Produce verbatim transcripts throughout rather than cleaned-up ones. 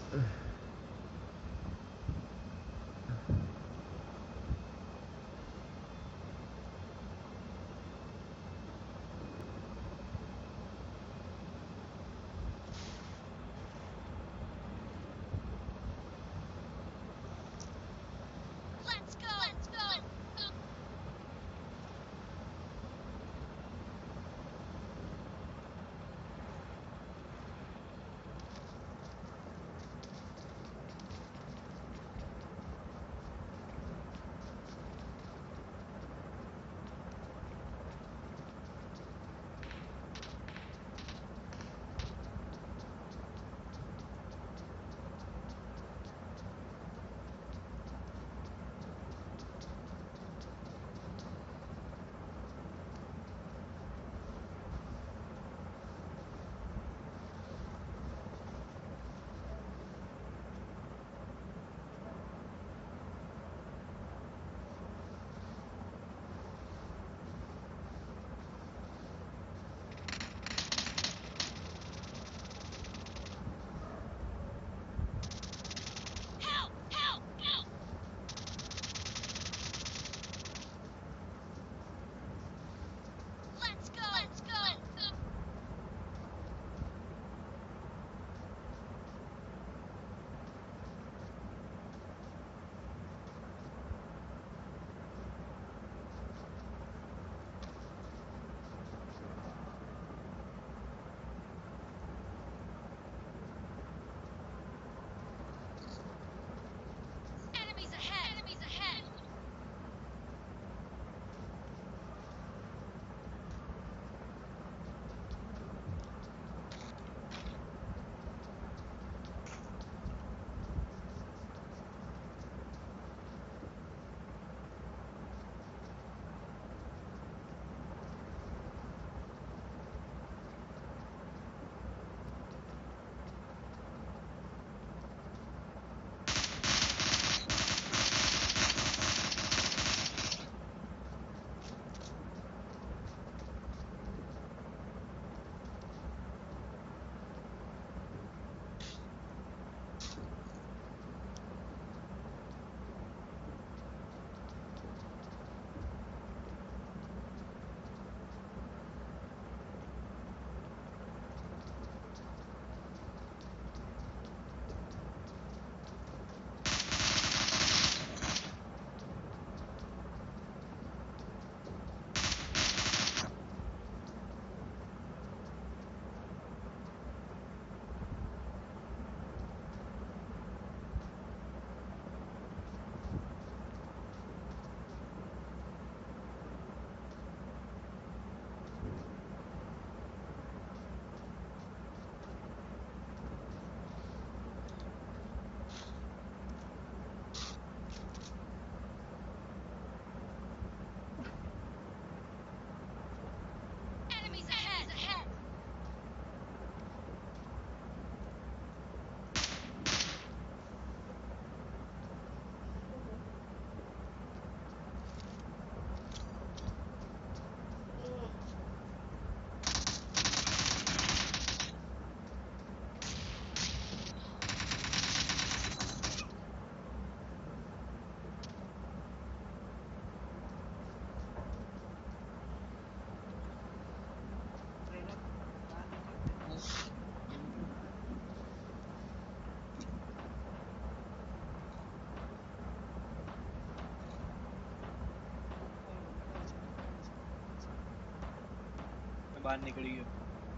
बाहर निकली हो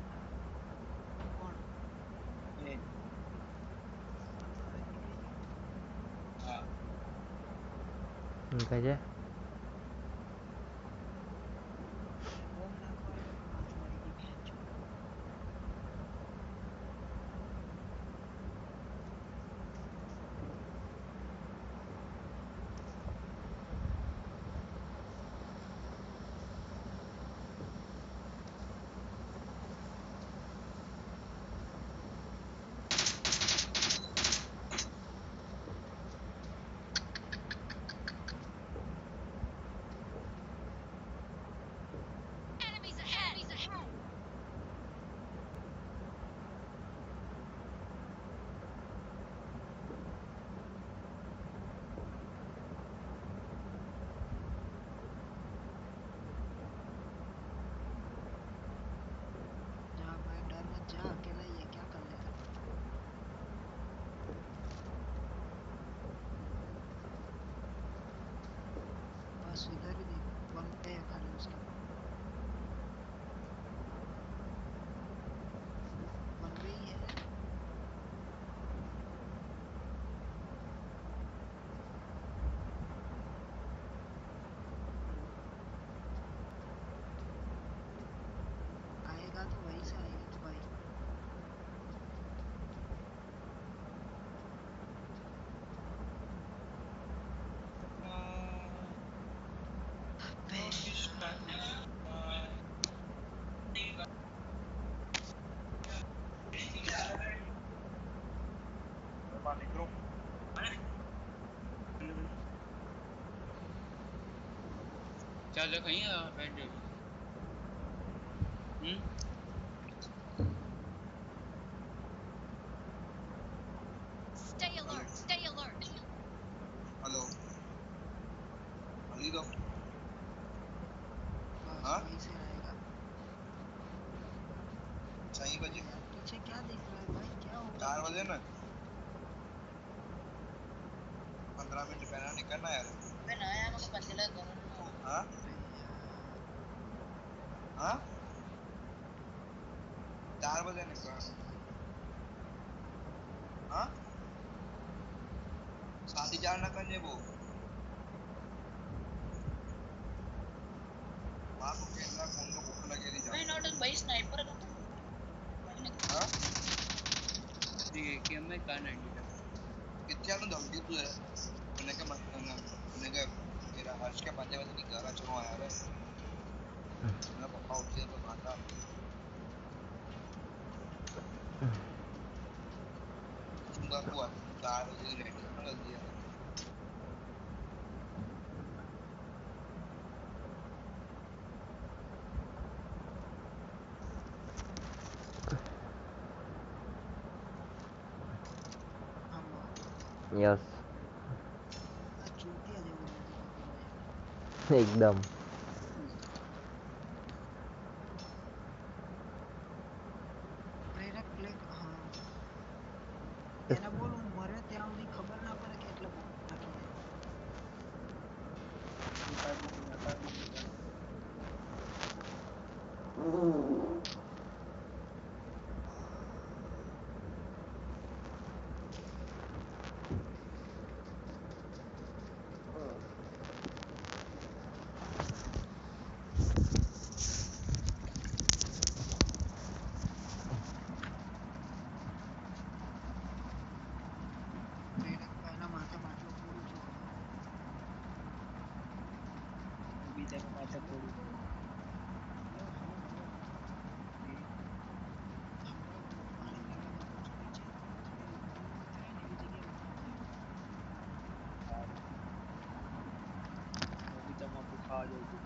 कौन? ये हाँ उनका जा वो मैं कॉल करूंगा तुम्हारी भी बहन चो। બહાર નીકળો ચાલો કहीं बैठ जाओ hmm Stay alert. Stay alert. Hello हल्दी दो बस हाँ? वहीं से आएगा। सही अरे बजे यार पीछे क्या दिख रहा है भाई, क्या हो रहा चार है? बजे ना पंद्रह मिनट पहले निकलना यार अबे ना यार मुझे पंचला करो। हाँ अरे यार हाँ चार बजे निकल हाँ साथी चार ना करने वो माँ को खेलना फोन में भूख लगे नहीं भाई जाओ नॉट भाई स्नाइपर का हाँ ठीक है कि मैं कहाँ नाइनटी का कितना तो धमकी तू है मैंने क्या मत करना मैंने क्या मेरा हर्ष के पंजे वजह नहीं कर रहा चलो आया रे मेरा पापा उठ गया तो खाता तुम बापू आ चार बजे रेडी करना जल्दी यार हम यस આ ચૂતિયા જેવું લાગે ભાઈ। एकदम પ્રેરક પ્લેગ હા એને બોલ હું મરે ત્યાં સુધી ખબર ના પડે કે એટલે બોલ નાખી દે। પ્રેરક પહેલા માથે માટલો ફોડું છું હવે। अभी तक माथा फोड़ू હલો હલો હલો સંભળાવ તું પાણી પીવા જતો છું નીચે થોડી ઊભું થાય ને એવી જગ્યાએ ઊભો રહે। अभी तम्बाकू खा जाओ तू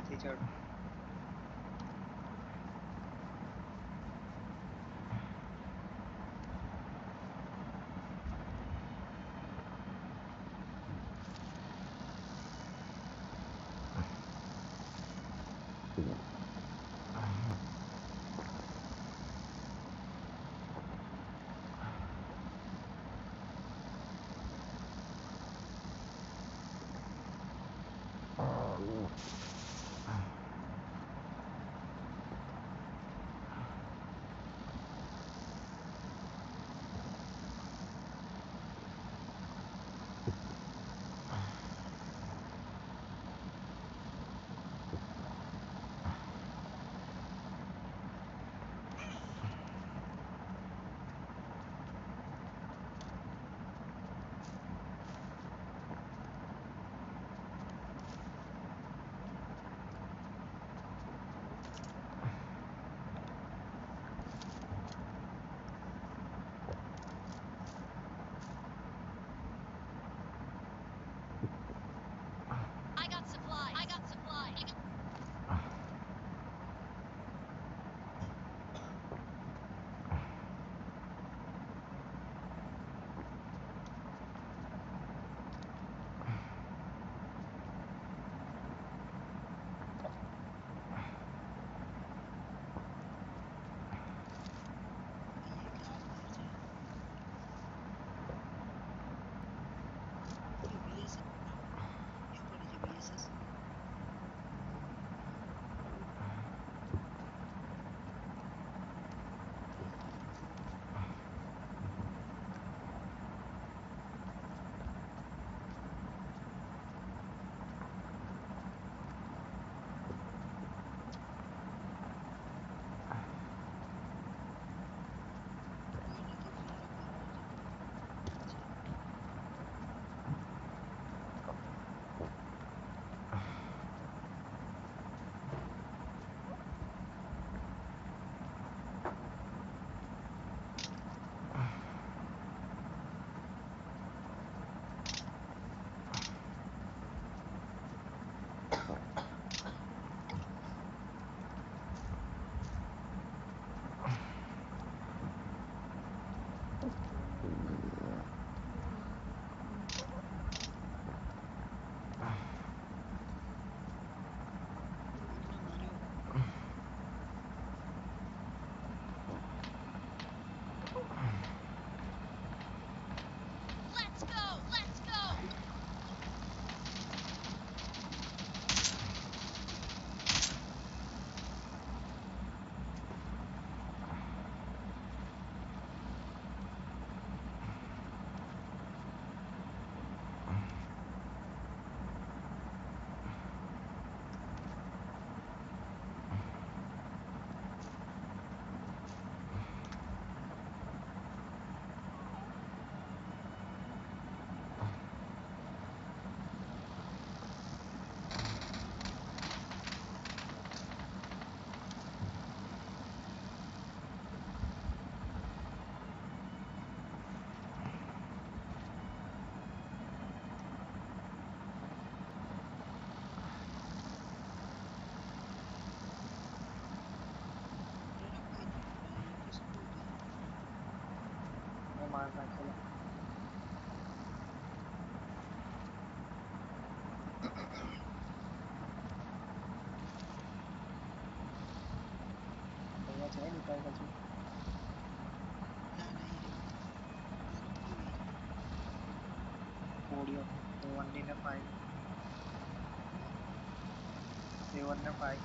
ત્યાંથી ચડ. I got supply. I got supply. I got Let's go. Let's go. મેં માર નાખેલો. અહીંયા છે નીકળ પછી ના નહીં રે ઓડિયો સેવન ડી ને ફાઈવ સેવન ને ફાઈવ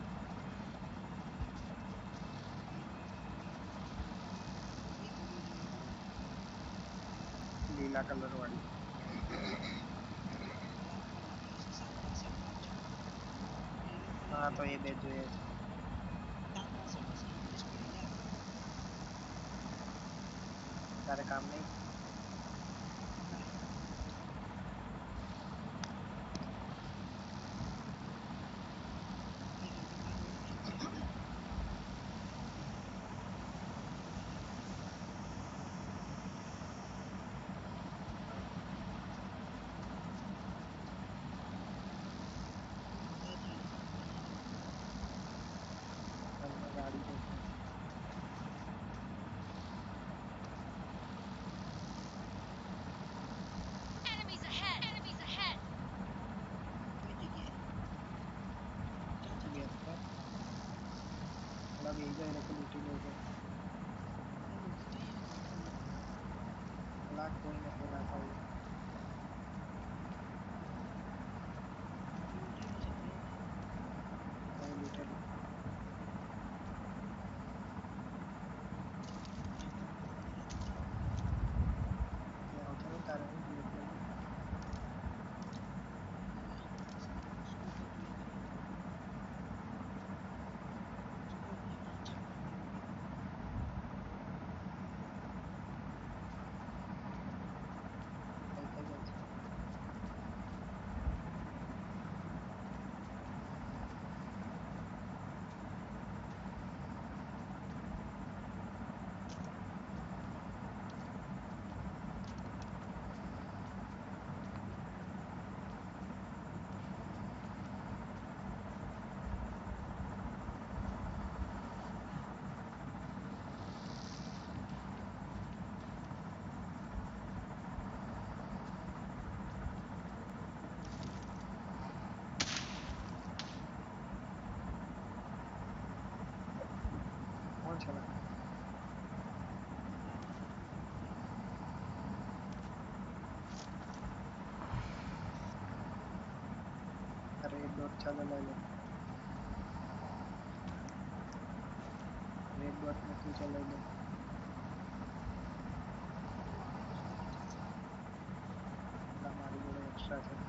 લીલા કલર વાળી. હા તો એ બે જોઈએ છે. તારે કામ નહીં. કોઈને બોલાતા હોય કઈ લીધેલું એ આવતો ને તારે હું લીધેલું કઈ કઈ જાય છે કોણ છે લા? અરે એક ડોટ ચાલો લઈ લો રેડ ડોટ મૂકી છે લઈ લો ના મારી જોડે એક્સ્ટ્રા છે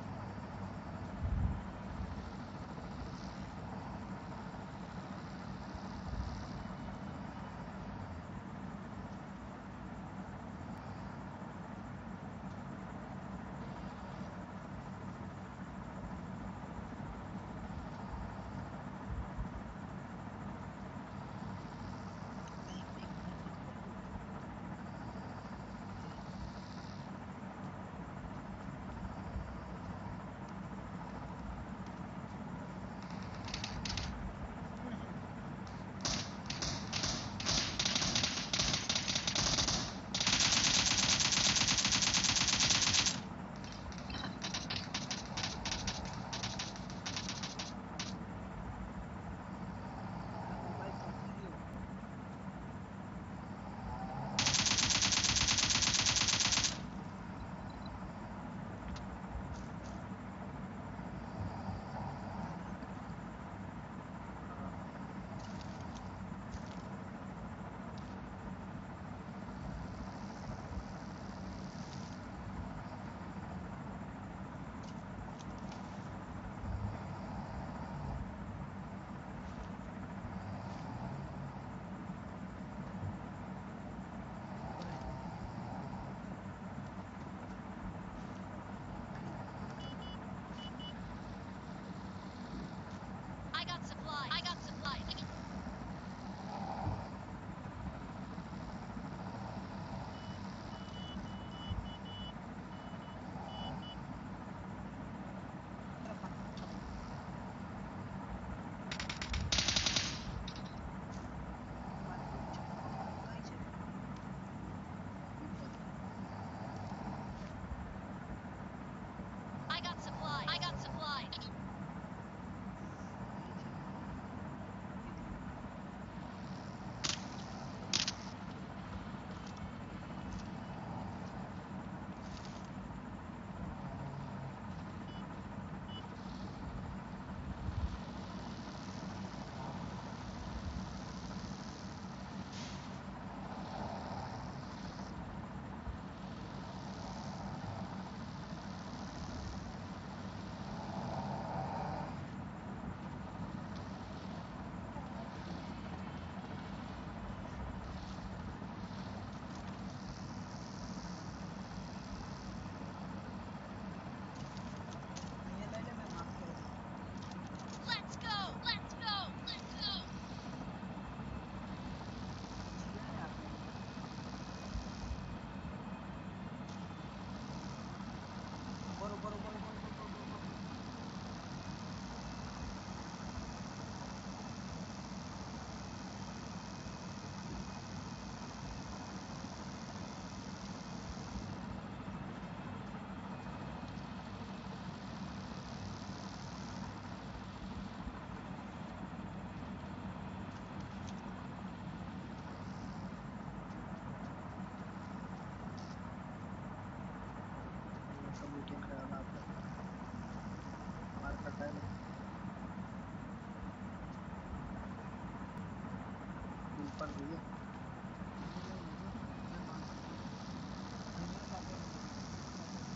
भैया मैंने ले ली जो मैं मार सकता हूँ मेरे साथ है मेरे साथ है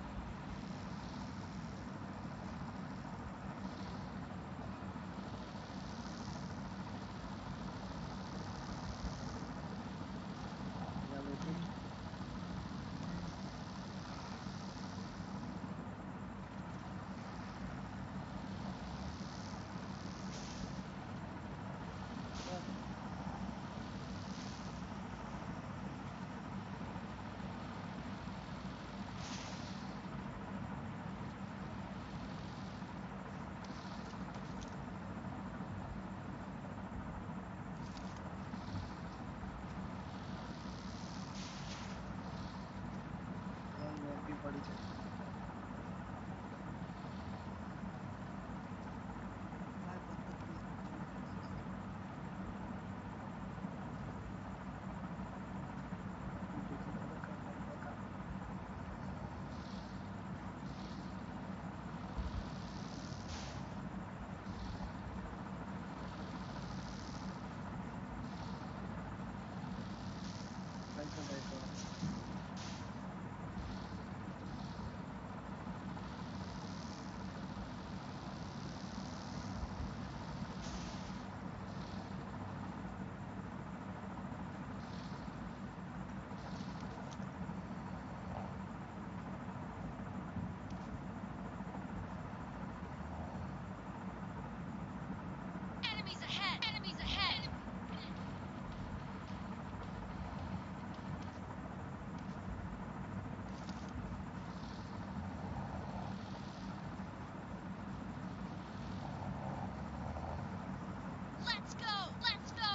या लेते या ये भी बड़ी चल भाई बंदूक भी देखिए पता कर बंदा का बैठो बैठो Enemies ahead! Enemies ahead! Let's go! Let's go!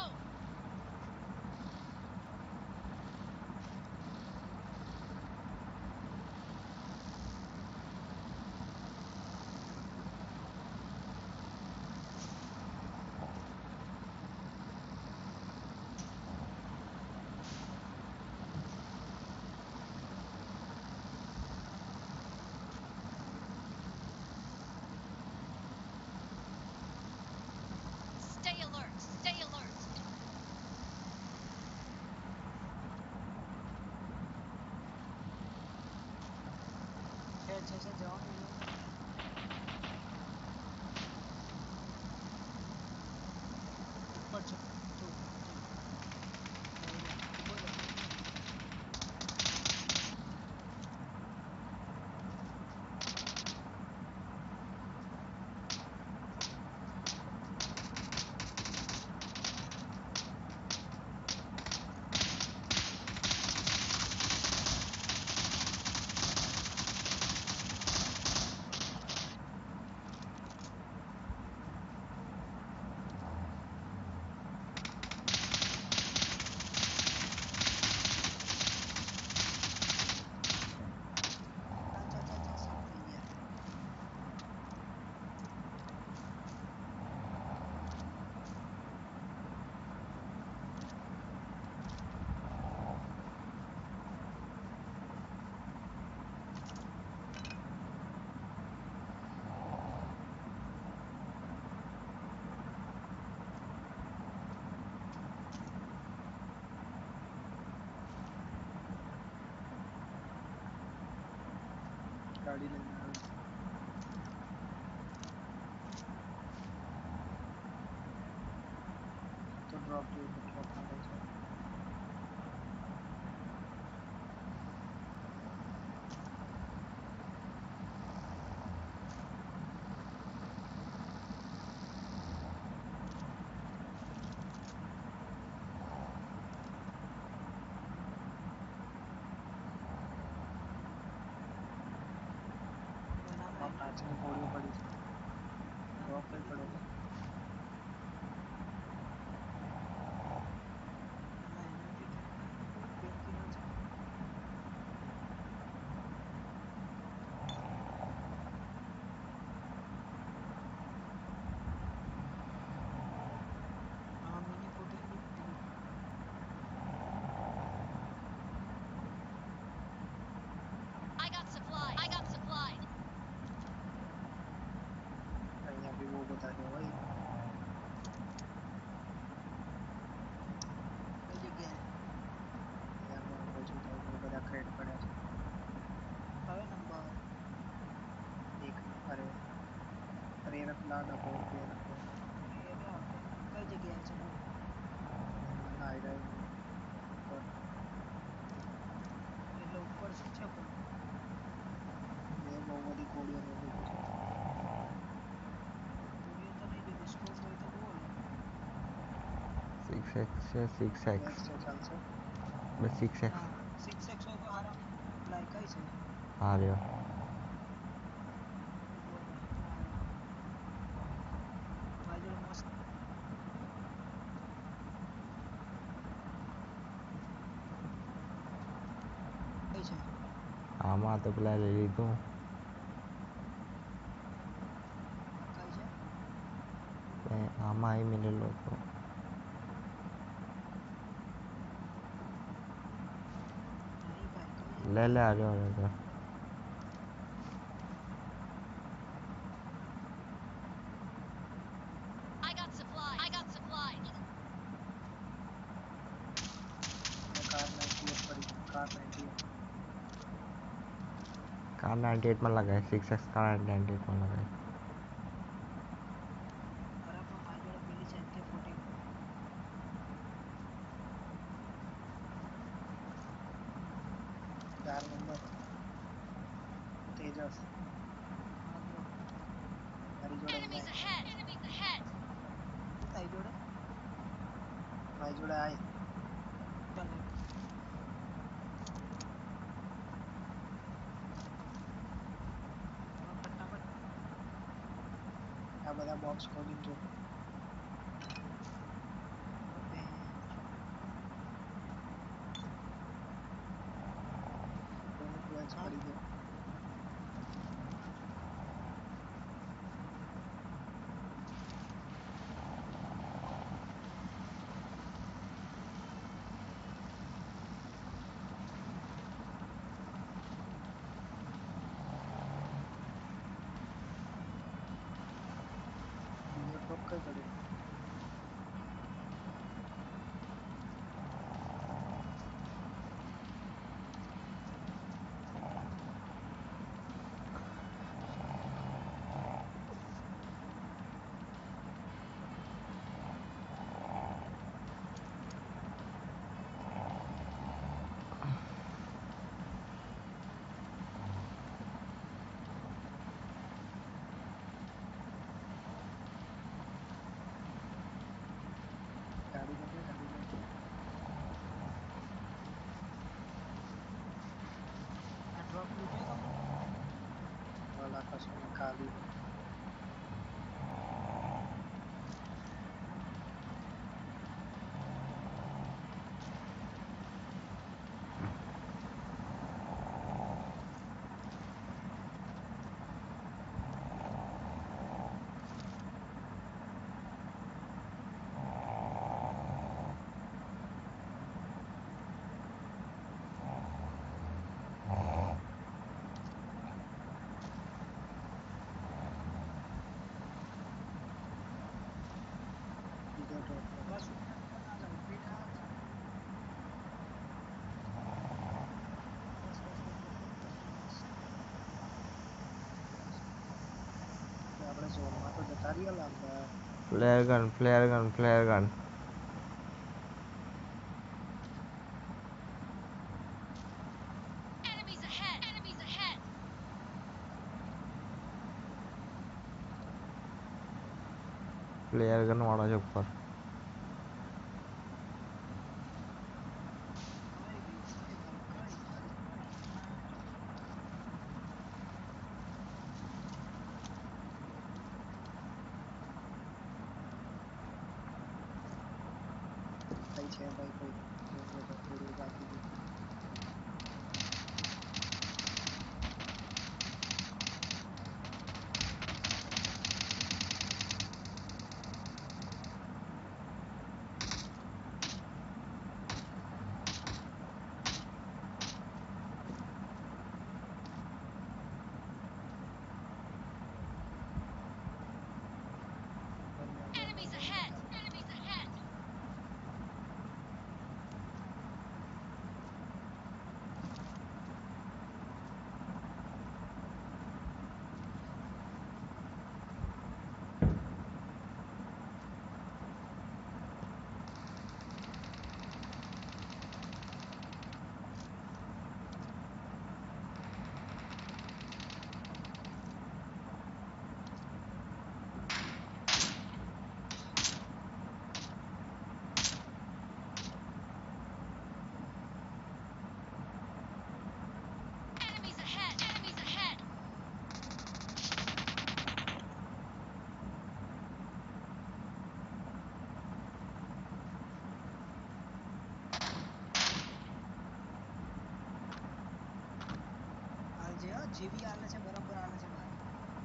Stay alert! Stay alert! छः छः से जाओ ऊपर चल तो अच्छा अच्छा अच्छा सब सही है गाड़ी लेना है तो ड्रॉप दे ड्रॉप ना ले बना आप मैं पाँच में गोली पड़ी ड्रॉप पे पड़ोगे मैं एनर्जी पेन किलर से हाँ मिनी फोर्टीन भी मिली I got supplies! I got supplies! कहीं अभी वो बता रहे हो भाई આટલા ડબલ બે નંબર એ રહ્યા કઈ જગ્યાએ છે બોલ ના આઈ ઉપર એટલે ઉપર શું છે બોલ મેં બહુ બધી ગોળીઓ લઈ લીધી છે ગોળીઓ તો નહીં લીધી સ્કોપ હોય તો બોલ સિક્સ એક્સ છે સિક્સ એક્સ બેગ છે ચાલશે બસ સિક્સ એક્સ ના સિક્સ એક્સ હોય તો હારા લાય કઈ છે હા રહ્યો મારી જોડે મસ્ત કઈ છે આમાં તો પેલા લઈ લીધું કઈ છે મેં આમાં આવી મિલેલો હતો નહીં ભાઈ કઈ લે લે આ રહ્યો રહ્યો I got supplies. I got supplies. Kar ninety eight પડી Kar ninety eight Kar ninety એટમાં લગાય સિક્સ એક્સ કાર નાઇન્ટી એટમાં લગાય બરાબર મારી જોડે પેલી છે કે ફોર્ટી ચાર નંબર તેજસ મારી જોડે Enemies અહીંયા ahead. Enemies ahead. શું તારી જોડે મારી જોડે આય ચાલે ફટાફટ આ બધા બોક્સ ખોલીને જો કોઈને કોઈ પડી ગયો બીજો ટોપ કઈ પડ્યો ગાડી ગમે ગાડી ગમે આ ડ્રોપ લૂટે તમે વાલા કશું ખાલી બીજો ટોપ બસ ના લાવ બેટા બસ બસ બસ બસ આપણે ઝોનમાં તો જતા રહીએ લાંબા flare gun flare gun flare gun Enemies ahead. Enemies ahead. Flare gun વાળો છે ઉપર કઈ ગઈ કઈ ભાઈ કઈ કઈ કઈ છે ભાઈ કોઈ જોજો તો થોડું બાકી છે Enemies ahead. Enemies ahead. જેવી હાલે છે બરાબર હાલે છે ભાઈ.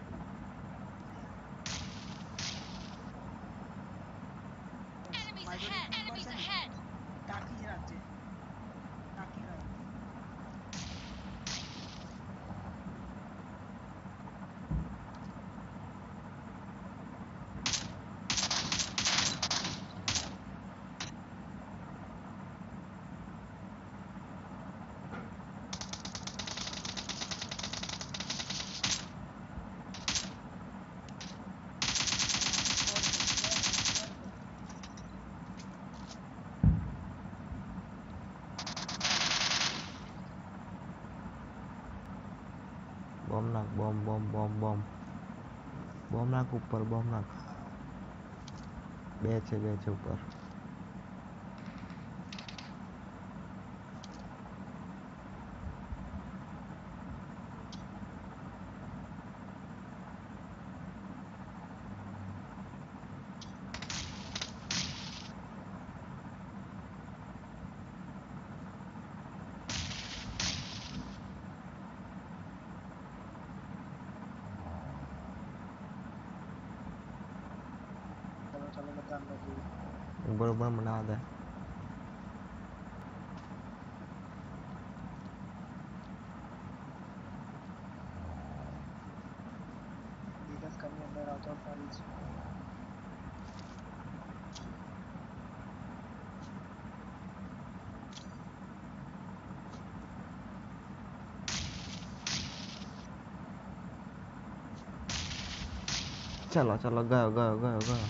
બસ Enemies મારો એક ahead! નંબર Enemies છે ને ahead! તાકી જ રાખજે તાકી રાખ. બોમ્બ નાખ bomb bomb bomb bomb bomb નાખ ઉપર બોમ્બ નાખ. બે છે બે છે ઉપર. ચલો ચલો બધા અંદર જઈએ. ઉપર ઉપર બના દે. ધીરજ કરીને અંદર આવતો સારી છે. ચલો ચલો ગયો ગયો ગયો ગયો.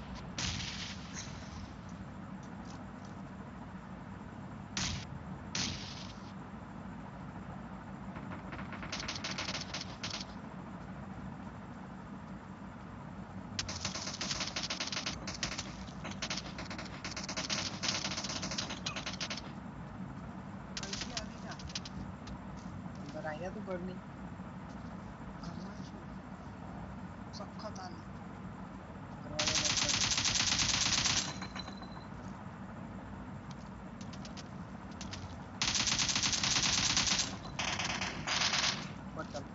અહીંથી આવી જા અંદર અહીંયા તું ઘરની ઘરમાં જ છું સખત હાલે. દરવાજો બંધ કરી દે. ઉપર ચાલ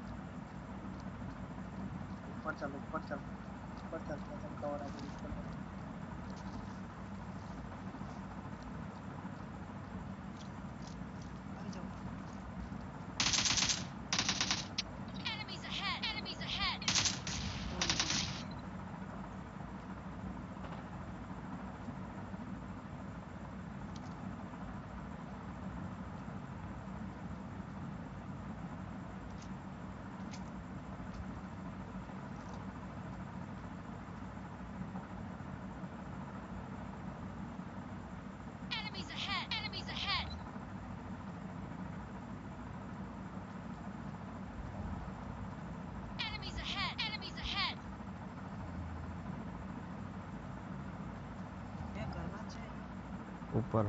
ઉપર ચાલ ઉપર ચાલ ઉપર ચાલ મેં તને કવર આપી ઉપર ચાલ. આવી જાઉં Enemies ahead! Enemies ahead! Enemies ahead! Enemies ahead! Enemies ahead! Enemies ahead! એ ઘરમાં જ છે. ઉપર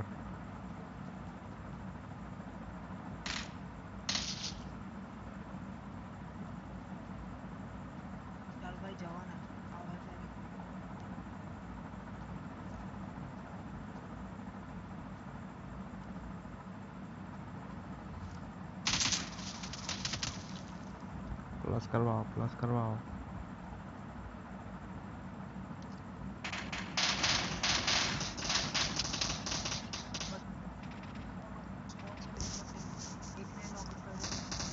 ચાલ ભાઈ જવાના આવે ત્યારે. પ્લસ કરવાઓ પ્લસ કરવાઓ. એકને નોક કર્યો.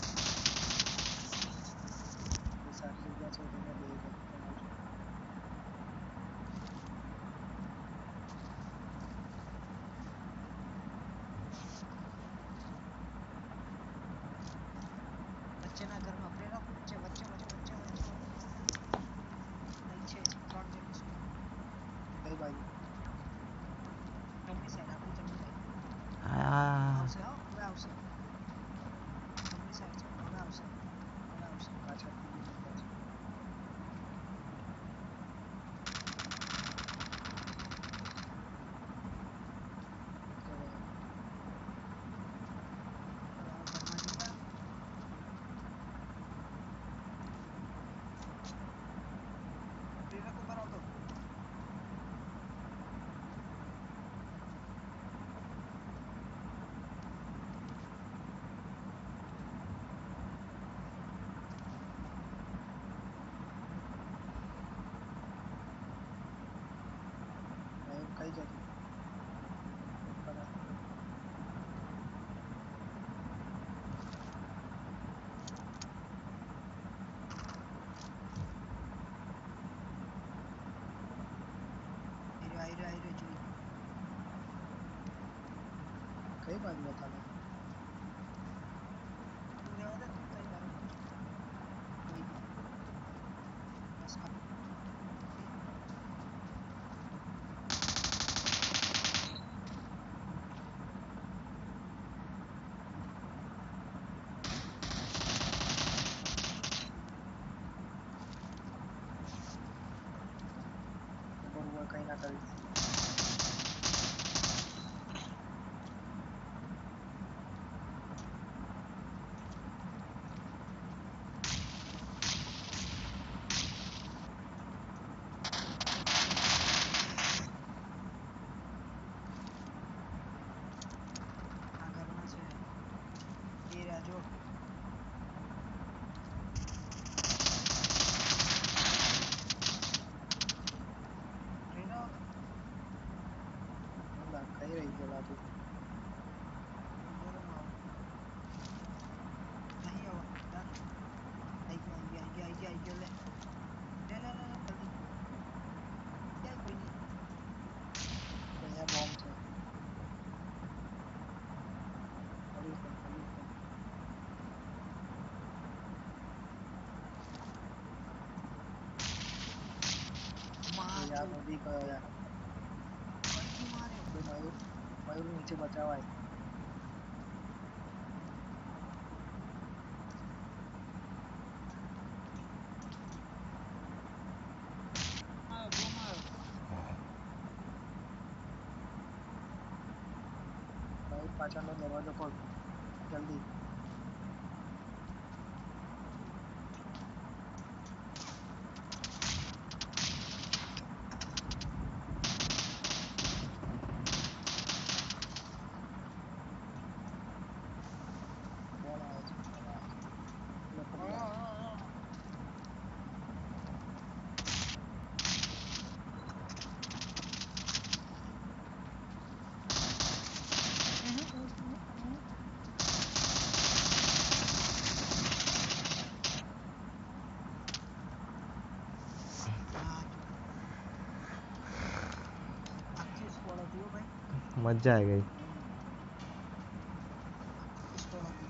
એ સારી જગ્યા છે એટલે મેં બે જગ્યા છું. વચ્ચેના ઘરમાં પ્રેરક વચ્ચે વચ્ચે વચ્ચે વચ્ચે વચ્ચે આવી જજો બરાબર આયરો આયરો આયરો જોઈ કઈ બાજુ હતા તમે તું રહેવા દે તું કઈ તારું કોઈ નહીં. બસ આ બરોબર કઈ ના કરી આ ઘરમાં છે એ રાજો ટ્રેનો ના કઈ રહી ગયો લાગે ઘરમાં નહીં આવો ચાલ. આઈ ગયો આઈ ગયો આઈ ગયો આઈ ગયો લે લે લે લે લે જલ્દી ક્યાંય કોઈ નહીં અહીંયા બોમ્બ છે પોલીસ બોમ્બ પોલીસ બોમ્બ માં યાર નદી કયો યાર કઈથી માર્યો તો મયુર મયુર નીચે બચાવાય માર્યો બહુ માર્યો મયુર પાછળનો દરવાજો ખોલ જલ્દી કોણ આવે છે કોણ આવે છે લોકો બધા હા આખી સ્કોડ હતી હો ભાઈ મજા આવી ગઈ આખી સ્કોડ હતી